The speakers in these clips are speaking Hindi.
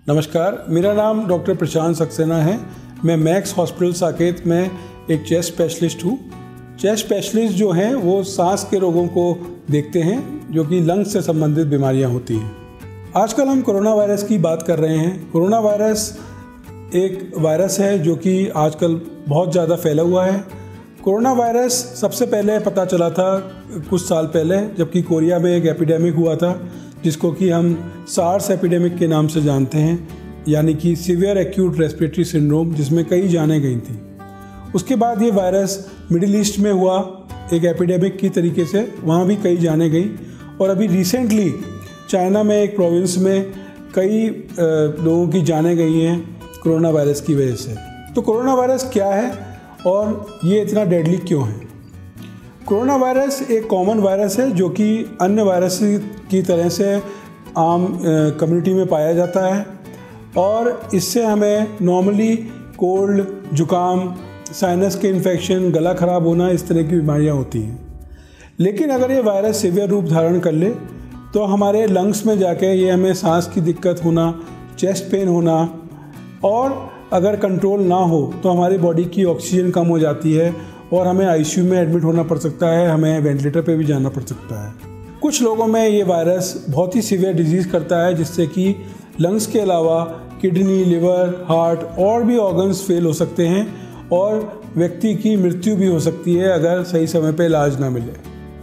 नमस्कार, मेरा नाम डॉक्टर प्रशांत सक्सेना है। मैं मैक्स हॉस्पिटल साकेत में एक चेस्ट स्पेशलिस्ट हूँ। चेस्ट स्पेशलिस्ट जो हैं वो सांस के रोगों को देखते हैं, जो कि लंग्स से संबंधित बीमारियाँ होती हैं। आजकल हम कोरोना वायरस की बात कर रहे हैं। कोरोना वायरस एक वायरस है जो कि आजकल बहुत ज़्यादा फैला हुआ है। कोरोना वायरस सबसे पहले पता चला था कुछ साल पहले, जबकि कोरिया में एक एपिडेमिक हुआ था जिसको कि हम सार्स एपिडेमिक के नाम से जानते हैं, यानी कि सीवियर एक्यूट रेस्पिरेटरी सिंड्रोम, जिसमें कई जानें गई थी। उसके बाद ये वायरस मिडिल ईस्ट में हुआ एक एपिडेमिक की तरीके से, वहाँ भी कई जानें गई। और अभी रिसेंटली चाइना में एक प्रोविंस में कई लोगों की जानें गई हैं कोरोना वायरस की वजह से। तो कोरोना वायरस क्या है और ये इतना डेडली क्यों है? कोरोना वायरस एक कॉमन वायरस है जो कि अन्य वायरस की तरह से आम कम्युनिटी में पाया जाता है, और इससे हमें नॉर्मली कोल्ड, जुकाम, साइनस के इन्फेक्शन, गला ख़राब होना, इस तरह की बीमारियां होती हैं। लेकिन अगर ये वायरस सीवियर रूप धारण कर ले तो हमारे लंग्स में जाके ये हमें सांस की दिक्कत होना, चेस्ट पेन होना, और अगर कंट्रोल ना हो तो हमारी बॉडी की ऑक्सीजन कम हो जाती है और हमें आईसीयू में एडमिट होना पड़ सकता है, हमें वेंटिलेटर पे भी जाना पड़ सकता है। कुछ लोगों में ये वायरस बहुत ही सीवियर डिजीज़ करता है, जिससे कि लंग्स के अलावा किडनी, लिवर, हार्ट और भी ऑर्गन्स फेल हो सकते हैं और व्यक्ति की मृत्यु भी हो सकती है अगर सही समय पे इलाज ना मिले।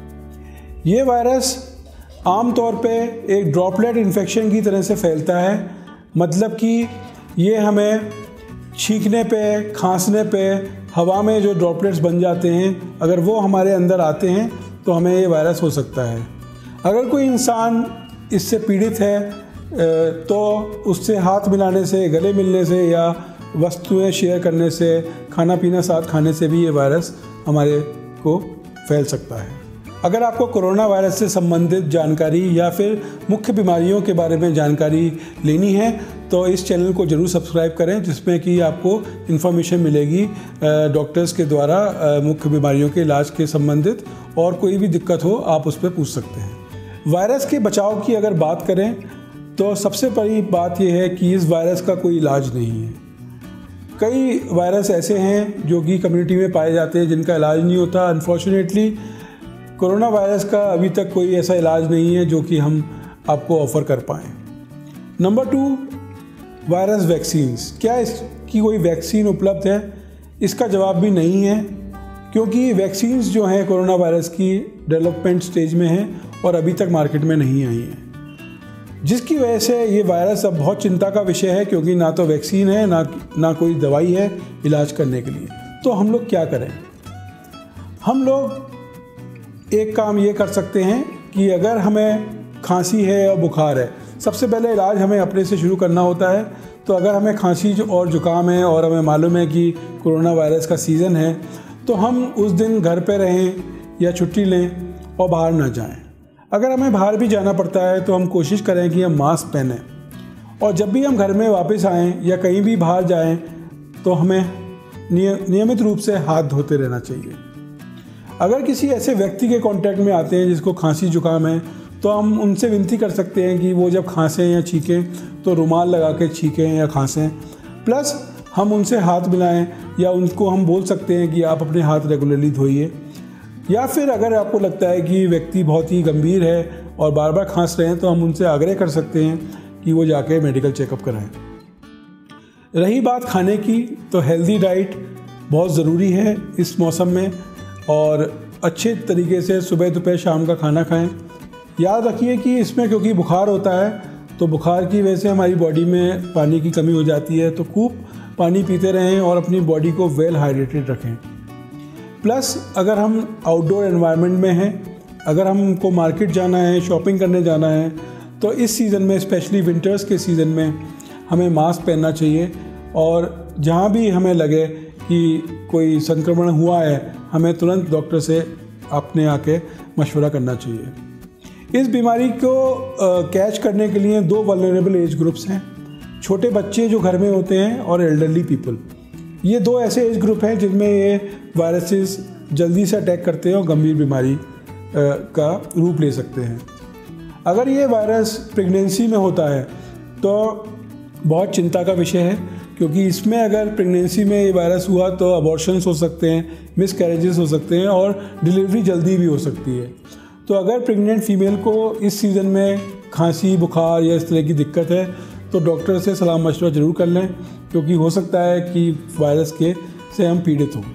ये वायरस आमतौर पे एक ड्रॉपलेट इन्फेक्शन की तरह से फैलता है, मतलब कि ये हमें छींकने पे, खांसने पे हवा में जो ड्रॉपलेट्स बन जाते हैं, अगर वो हमारे अंदर आते हैं तो हमें ये वायरस हो सकता है। अगर कोई इंसान इससे पीड़ित है तो उससे हाथ मिलाने से, गले मिलने से या वस्तुएं शेयर करने से, खाना पीना साथ खाने से भी ये वायरस हमारे को फैल सकता है। अगर आपको कोरोना वायरस से संबंधित जानकारी या फिर मुख्य बीमारियों के बारे में जानकारी लेनी है तो इस चैनल को ज़रूर सब्सक्राइब करें, जिसमें कि आपको इन्फॉर्मेशन मिलेगी डॉक्टर्स के द्वारा मुख्य बीमारियों के इलाज के संबंधित, और कोई भी दिक्कत हो आप उस पर पूछ सकते हैं। वायरस के बचाव की अगर बात करें तो सबसे बड़ी बात यह है कि इस वायरस का कोई इलाज नहीं है। कई वायरस ऐसे हैं जो कि कम्युनिटी में पाए जाते हैं जिनका इलाज नहीं होता। अनफॉर्चुनेटली कोरोना वायरस का अभी तक कोई ऐसा इलाज नहीं है जो कि हम आपको ऑफ़र कर पाएँ। Number 2, virus vaccines. क्या इसकी कोई वैक्सीन उपलब्ध है? इसका जवाब भी नहीं है, क्योंकि वैक्सीन्स जो हैं कोरोना वायरस की डेवलपमेंट स्टेज में हैं और अभी तक मार्केट में नहीं आई हैं, जिसकी वजह से ये वायरस अब बहुत चिंता का विषय है, क्योंकि ना तो वैक्सीन है ना कोई दवाई है इलाज करने के लिए। तो हम लोग क्या करें? हम लोग एक काम ये कर सकते हैं कि अगर हमें खांसी है और बुखार है, सबसे पहले इलाज हमें अपने से शुरू करना होता है। तो अगर हमें खांसी और जुकाम है और हमें मालूम है कि कोरोना वायरस का सीज़न है, तो हम उस दिन घर पे रहें या छुट्टी लें और बाहर ना जाएं। अगर हमें बाहर भी जाना पड़ता है तो हम कोशिश करें कि हम मास्क पहनें, और जब भी हम घर में वापस आएँ या कहीं भी बाहर जाएँ तो हमें नियमित रूप से हाथ धोते रहना चाहिए। अगर किसी ऐसे व्यक्ति के कांटेक्ट में आते हैं जिसको खांसी जुकाम है, तो हम उनसे विनती कर सकते हैं कि वो जब खांसें या छींकें तो रुमाल लगा के छींकें या खांसें। प्लस हम उनसे हाथ मिलाएं, या उनको हम बोल सकते हैं कि आप अपने हाथ रेगुलरली धोइए। या फिर अगर आपको लगता है कि व्यक्ति बहुत ही गंभीर है और बार बार खांस रहे हैं, तो हम उनसे आग्रह कर सकते हैं कि वो जाके मेडिकल चेकअप कराएं। रही बात खाने की, तो हेल्दी डाइट बहुत ज़रूरी है इस मौसम में, और अच्छे तरीके से सुबह दोपहर शाम का खाना खाएं। याद रखिए कि इसमें क्योंकि बुखार होता है, तो बुखार की वजह से हमारी बॉडी में पानी की कमी हो जाती है, तो खूब पानी पीते रहें और अपनी बॉडी को वेल हाइड्रेटेड रखें। प्लस अगर हम आउटडोर एनवायरनमेंट में हैं, अगर हमको मार्केट जाना है, शॉपिंग करने जाना है, तो इस सीज़न में, स्पेशली विंटर्स के सीज़न में, हमें मास्क पहनना चाहिए। और जहाँ भी हमें लगे कि कोई संक्रमण हुआ है, हमें तुरंत डॉक्टर से अपने आके मशवरा करना चाहिए। इस बीमारी को कैच करने के लिए 2 वल्नरेबल एज ग्रुप्स हैं, छोटे बच्चे जो घर में होते हैं और एल्डरली पीपल। ये 2 ऐसे एज ग्रुप हैं जिनमें ये वायरसेस जल्दी से अटैक करते हैं और गंभीर बीमारी का रूप ले सकते हैं। अगर ये वायरस प्रेगनेंसी में होता है तो बहुत चिंता का विषय है, क्योंकि इसमें अगर प्रेगनेंसी में ये वायरस हुआ तो अबॉर्शंस हो सकते हैं, मिसकैरेजेस हो सकते हैं और डिलीवरी जल्दी भी हो सकती है। तो अगर प्रेग्नेंट फीमेल को इस सीज़न में खांसी, बुखार या इस तरह की दिक्कत है तो डॉक्टर से सलाह मशवरा ज़रूर कर लें, क्योंकि हो सकता है कि वायरस से हम पीड़ित हों।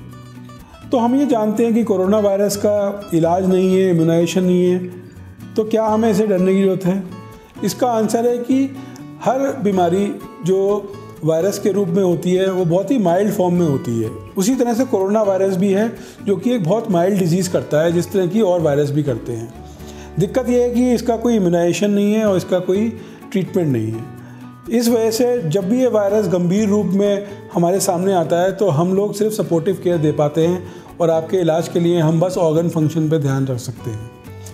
तो हम ये जानते हैं कि कोरोना वायरस का इलाज नहीं है, इम्यूनाइजेशन नहीं है, तो क्या हमें इसे डरने की ज़रूरत है? इसका आंसर है कि हर बीमारी जो वायरस के रूप में होती है वो बहुत ही माइल्ड फॉर्म में होती है। उसी तरह से कोरोना वायरस भी है, जो कि एक बहुत माइल्ड डिजीज़ करता है, जिस तरह की और वायरस भी करते हैं। दिक्कत यह है कि इसका कोई इम्यूनाइजेशन नहीं है और इसका कोई ट्रीटमेंट नहीं है। इस वजह से जब भी ये वायरस गंभीर रूप में हमारे सामने आता है तो हम लोग सिर्फ सपोर्टिव केयर दे पाते हैं और आपके इलाज के लिए हम बस ऑर्गन फंक्शन पर ध्यान रख सकते हैं।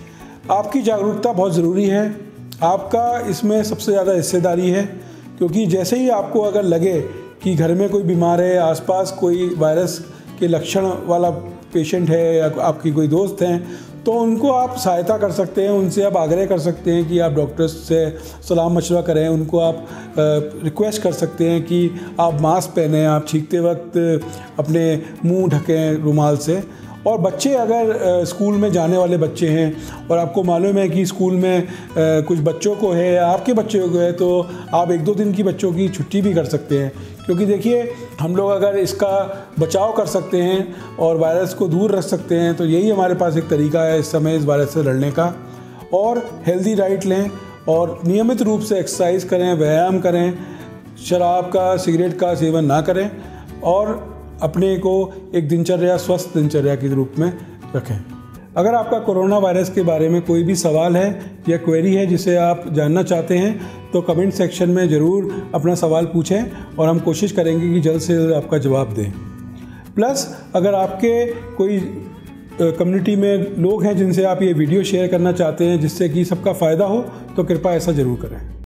आपकी जागरूकता बहुत ज़रूरी है, आपका इसमें सबसे ज़्यादा हिस्सेदारी है, क्योंकि जैसे ही आपको अगर लगे कि घर में कोई बीमार है, आसपास कोई वायरस के लक्षण वाला पेशेंट है या आपकी कोई दोस्त हैं, तो उनको आप सहायता कर सकते हैं, उनसे आप आग्रह कर सकते हैं कि आप डॉक्टर्स से सलाह मशवरा करें, उनको आप रिक्वेस्ट कर सकते हैं कि आप मास्क पहनें, आप छींकते वक्त अपने मुंह ढकें रुमाल से। और बच्चे अगर स्कूल में जाने वाले बच्चे हैं और आपको मालूम है कि स्कूल में कुछ बच्चों को है या आपके बच्चों को है, तो आप 1-2 दिन की बच्चों की छुट्टी भी कर सकते हैं, क्योंकि देखिए हम लोग अगर इसका बचाव कर सकते हैं और वायरस को दूर रख सकते हैं तो यही हमारे पास एक तरीका है इस समय इस वायरस से लड़ने का। और हेल्दी डाइट लें और नियमित रूप से एक्सरसाइज करें, व्यायाम करें, शराब का, सिगरेट का सेवन ना करें और अपने को एक दिनचर्या, स्वस्थ दिनचर्या के रूप में रखें। अगर आपका कोरोना वायरस के बारे में कोई भी सवाल है या क्वेरी है जिसे आप जानना चाहते हैं तो कमेंट सेक्शन में ज़रूर अपना सवाल पूछें और हम कोशिश करेंगे कि जल्द से जल्द आपका जवाब दें। प्लस अगर आपके कोई कम्युनिटी में लोग हैं जिनसे आप ये वीडियो शेयर करना चाहते हैं जिससे कि सबका फ़ायदा हो, तो कृपया ऐसा ज़रूर करें।